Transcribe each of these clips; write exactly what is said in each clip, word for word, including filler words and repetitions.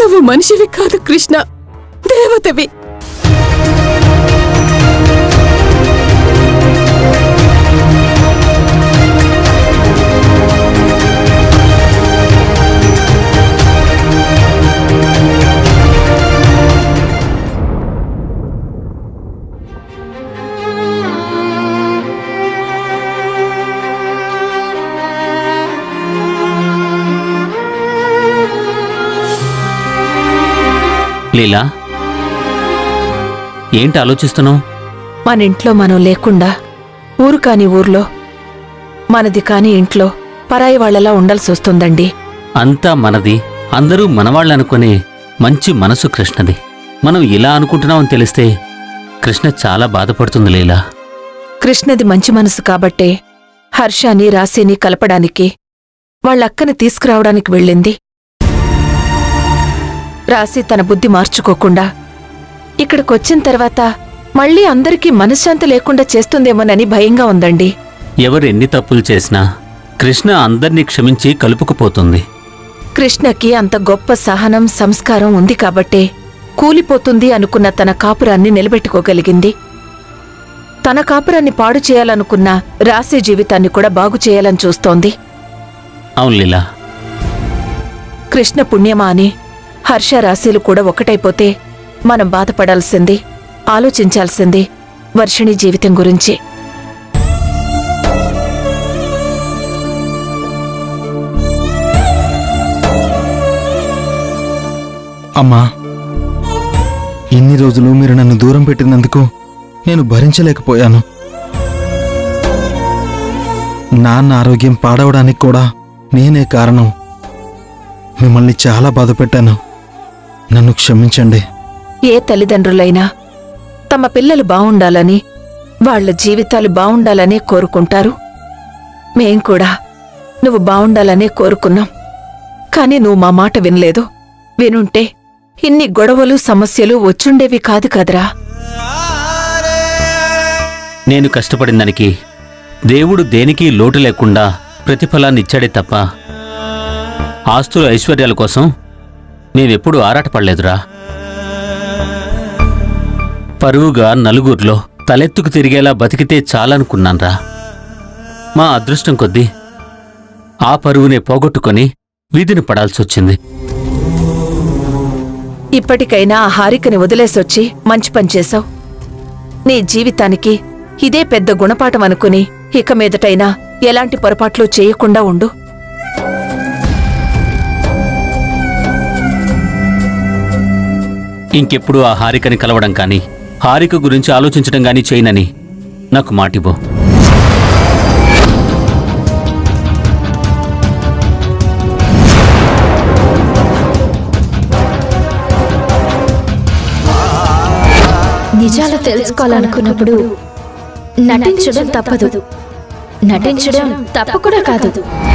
నువ్వు మనిషివి కాదు కృష్ణ, దేవతవి. లీలా, ఏంటి ఆలోచిస్తున్నావు? మన ఇంట్లో మనం లేకుండా ఊరు కాని ఊర్లో, మనది కాని ఇంట్లో పరాయి వాళ్లలా ఉండాల్సి వస్తుందండి. అంతా మనది, అందరూ మనవాళ్ళనుకునే మంచి మనసు కృష్ణది. మనం ఇలా అనుకుంటున్నామని తెలిస్తే కృష్ణ చాలా బాధపడుతుంది లీలా. కృష్ణది మంచి మనసు కాబట్టే హర్షాని రాశిని కలపడానికి వాళ్ళక్కని తీసుకురావడానికి వెళ్ళింది. రాశి తన బుద్ధి మార్చుకోకుండా ఇక్కడికొచ్చిన తర్వాత మళ్లీ అందరికీ మనశ్శాంతి లేకుండా చేస్తుందేమోనని భయంగా ఉందండి. ఎవరెన్ని తప్పులు చేసినా కృష్ణ అందర్నీ క్షమించి కలుపుకుపోతుంది. కృష్ణకి అంత గొప్ప సహనం, సంస్కారం ఉంది కాబట్టే కూలిపోతుంది అనుకున్న తన కాపురాన్ని నిలబెట్టుకోగలిగింది. తన కాపురాన్ని పాడు చేయాలనుకున్న రాశి జీవితాన్ని కూడా బాగు చేయాలని చూస్తోంది. అవును లీలా. కృష్ణ పుణ్యమా అని హర్ష రాశిలు కూడా ఒకటైపోతే మనం బాధపడాల్సింది, ఆలోచించాల్సింది వర్షిణి జీవితం గురించి. అమ్మా, ఇన్ని రోజులు మీరు నన్ను దూరం పెట్టినందుకు నేను భరించలేకపోయాను. నాన్న ఆరోగ్యం పాడవడానికి కూడా నేనే కారణం. మిమ్మల్ని చాలా బాధ పెట్టాను, నన్ను క్షమించండి. ఏ తల్లిదండ్రులైనా తమ పిల్లలు బావుండాలని, వాళ్ల జీవితాలు బావుండాలనే కోరుకుంటారు. మేం కూడా నువ్వు బావుండాలనే కోరుకున్నాం. కాని నువ్వు మా మాట వినలేదు. వినుంటే ఇన్ని గొడవలు, సమస్యలు వచ్చుండేవి కాదు కదరా. నేను కష్టపడిందానికి దేవుడు దేనికి లోటు లేకుండా ప్రతిఫలాన్నిచ్చాడే తప్ప ఆస్తుల ఐశ్వర్యాల కోసం నేనెప్పుడూ ఆరాటపడలేదురా. పరువుగా నలుగురిలో తలెత్తుకు తిరిగేలా బతికితే చాలనుకున్నాన్రా. మా అదృష్టం కొద్దీ ఆ పరువునే పోగొట్టుకొని వీధిని పడాల్సొచ్చింది. ఇప్పటికైనా ఆ హారికని వదిలేసొచ్చి మంచి పనిచేశావు. నీ జీవితానికి ఇదే పెద్ద గుణపాఠం అనుకుని ఇక మీదటైనా ఎలాంటి పొరపాట్లు చేయకుండా ఉండు. ఇంకెప్పుడు ఆ హారికని కలవడం కానీ, హారిక గురించి ఆలోచించడం కానీ చేయనని నాకు మాటివ్వు. నిజాలు తెలుసుకోవాలనుకున్నప్పుడు నటించడం తప్పదు, నటించడం తప్పు కూడా కాదు.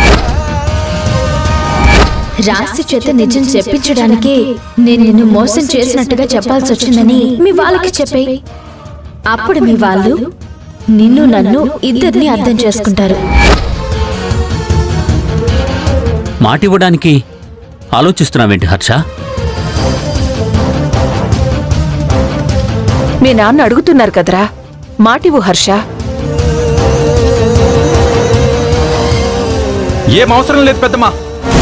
రాశి చేత నిజం చెప్పించడానికి నేను నిన్ను మోసం చేసినట్టుగా చెప్పాల్సి వచ్చిందని మీ వాళ్ళకి చెప్పే, అప్పుడు మీ వాళ్ళు నిన్ను నన్ను ఇద్దరిని అర్థం చేసుకుంటారు. మాటివ్వడానికి ఆలోచిస్తున్నావేంటి హర్ష? మీ నాన్న అడుగుతున్నారు కదరా, మాటివు హర్ష. ఏం అవసరం లేదు పెద్దమ్మా.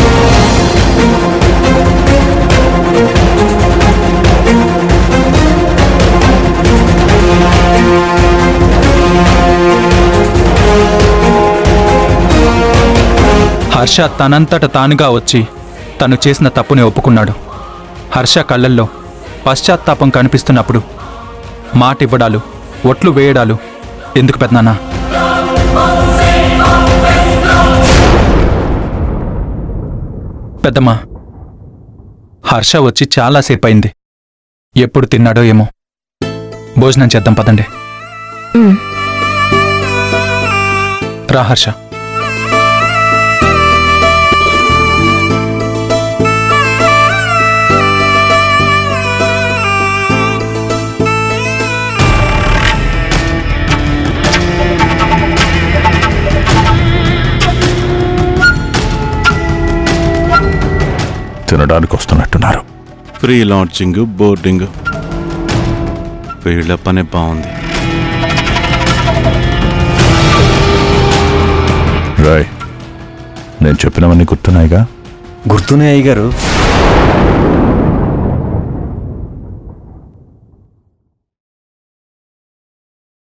హర్ష తనంతట తానుగా వచ్చి తను చేసిన తప్పుని ఒప్పుకున్నాడు. హర్ష కళ్ళల్లో పశ్చాత్తాపం కనిపిస్తున్నప్పుడు మాటివ్వడాలు, ఒట్లు వేయడాలు ఎందుకు పెద్దనాన్న? పెద్దమ్మా, హర్ష వచ్చి చాలాసేపు అయింది. ఎప్పుడు తిన్నాడో ఏమో. భోజనం చేద్దాం పదండి. రా హర్ష. తినడానికి వస్తున్నట్టున్నారు. ప్రీ లాంచింగ్ బోర్డింగ్ వీళ్ళ పనే బాగుంది. రాయ్, నేను చెప్పినవన్నీ గుర్తున్నాయిగా? గుర్తున్నాయి అయ్యగారు.